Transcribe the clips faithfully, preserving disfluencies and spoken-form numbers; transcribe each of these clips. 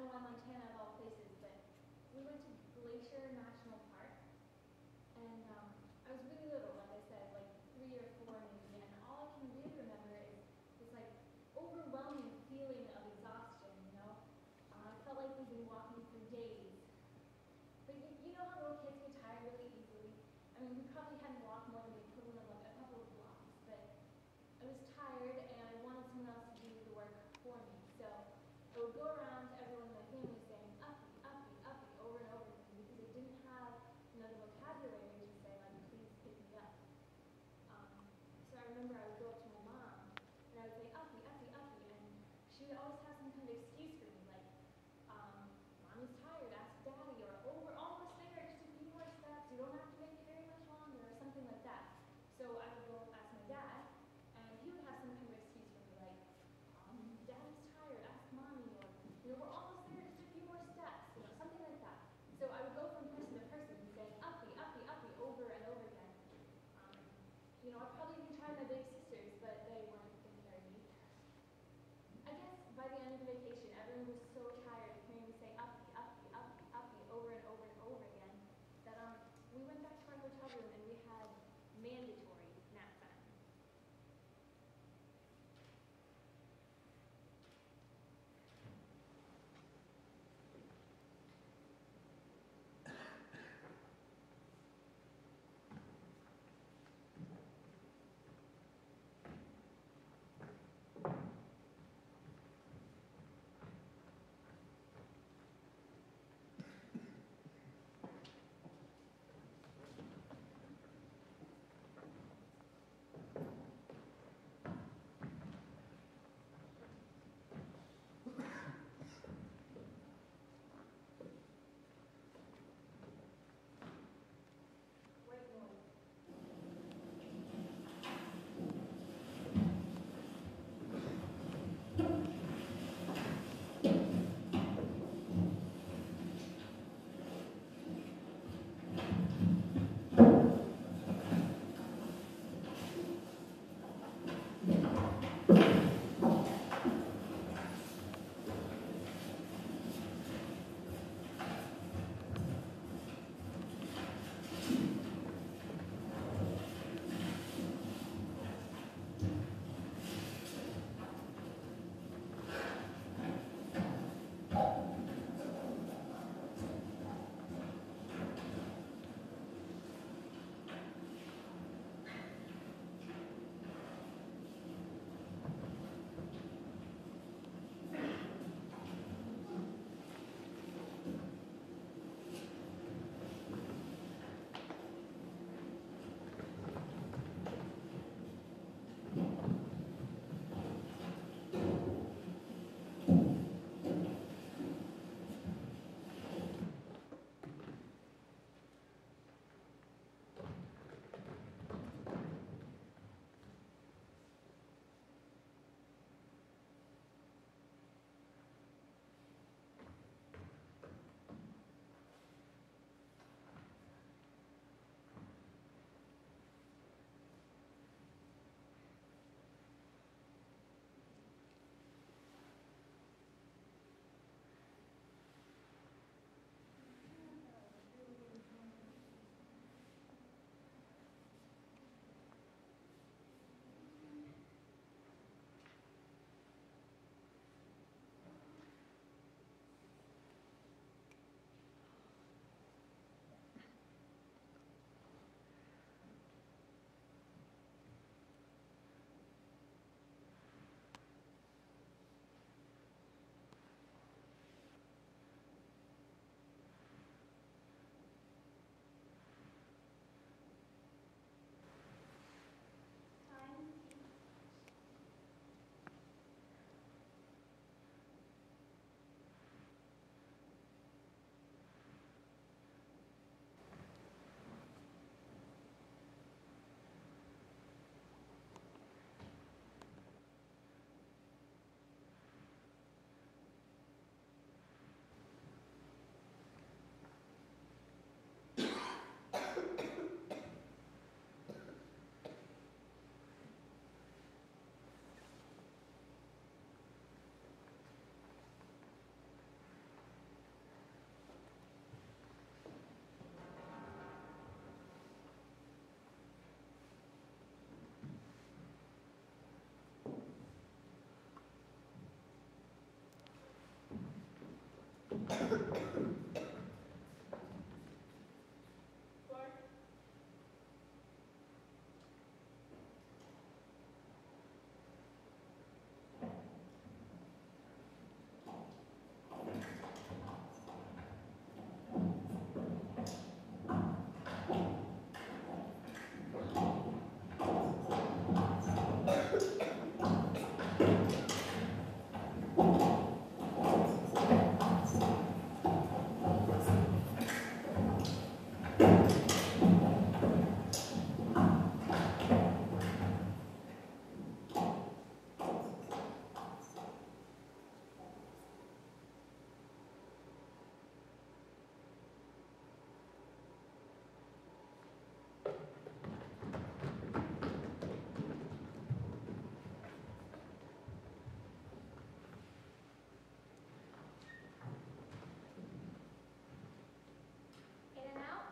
Ottawa, Montana, of all places, but we went to Glacier National Park, and um, I was really little, like I said, like three or four maybe, and all I can really remember is this like overwhelming feeling of exhaustion, you know? Uh, I felt like we've been walking for days. But you, you know how little kids get tired really easily? I mean, we probably hadn't walked more than the equivalent of like a couple of blocks, but I was tired and I wanted someone else to do the work for me. So I would go around to everyone in my family saying, uppy, uppy, uppy, over and over again, because I didn't have In and out.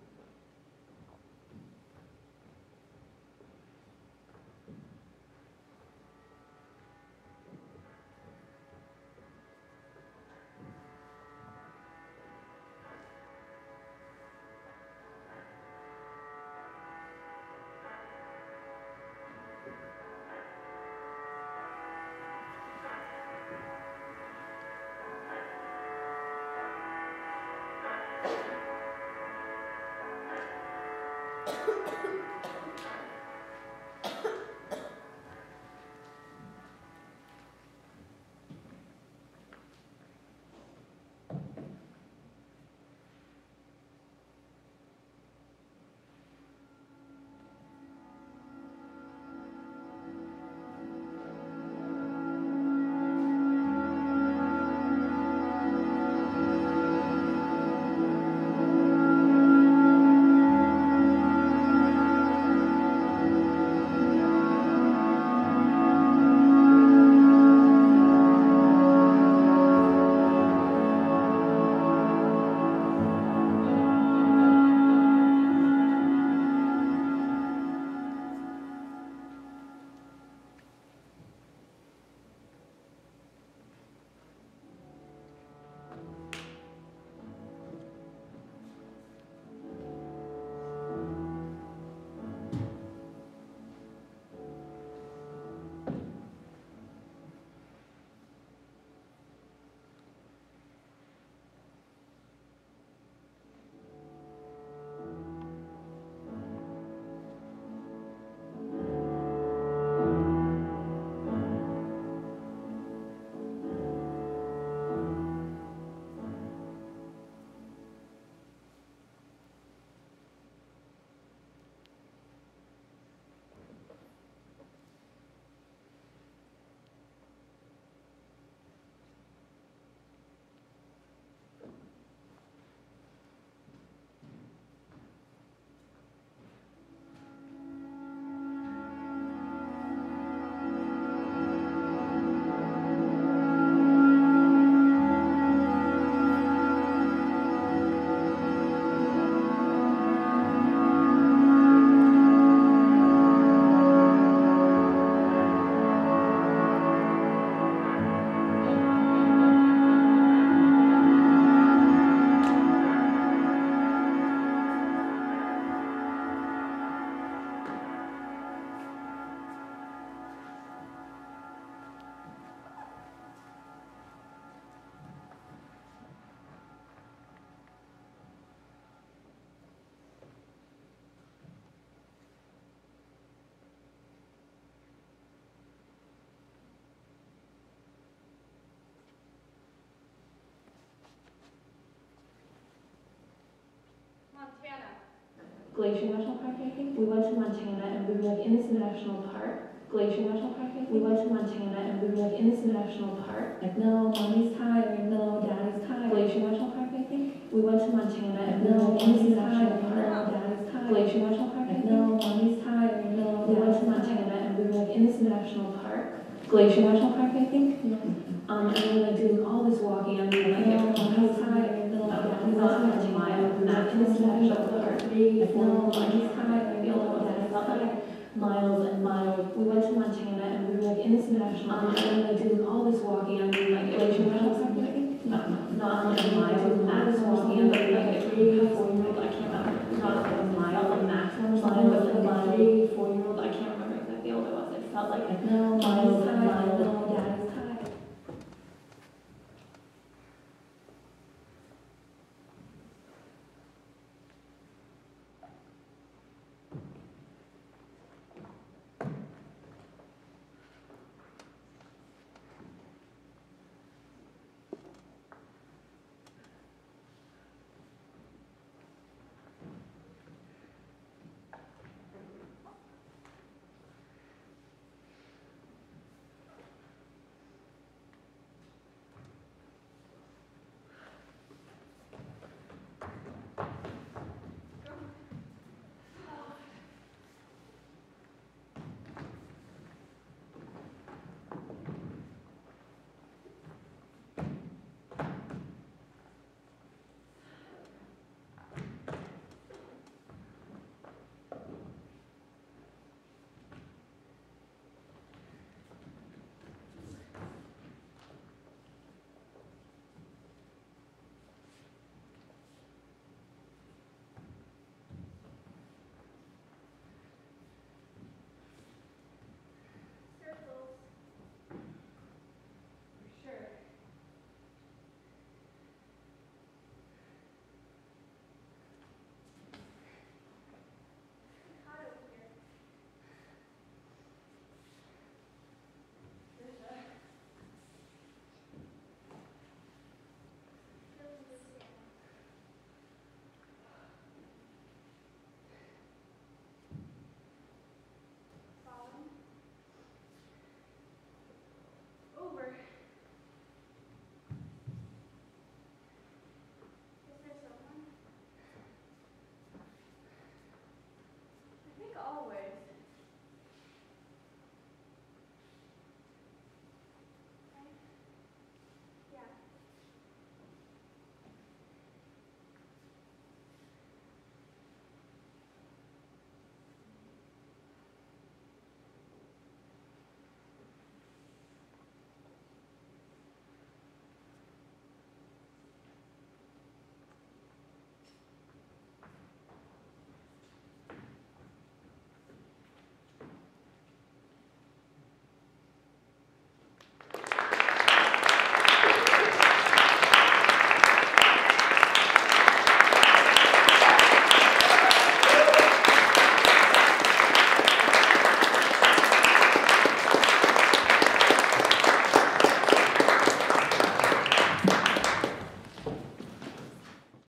Glacier National Park, I think. We went to Montana and we were like in this national park. Glacier National Park, I think. We went to Montana and we were like in this national park. Like, no, mommy's tired, no, daddy's tired. Glacier National Park, I think. We went to Montana and we were like in this national park. No, daddy's tired. Glacier National Park, I think. No, mommy's tired, no. We went to Montana and we were like in this national park. Glacier National Park, I think. Um, and we were like doing all this walking and we were like, no, mommy's tired, no, daddy's tired. Not in this national park. No, mommy's tired, no, daddy's tired. Miles and miles. We went to Montana and we were like in this national park. Um, and we were like doing all this walking and we were like, Glacier National Park, I think. No, no, not like a mile maximum stand, but like a three, four year old, I can't remember. Not like a mile, a maximum line, but like a three, four year old, I can't remember exactly how old I was. It felt like No, miles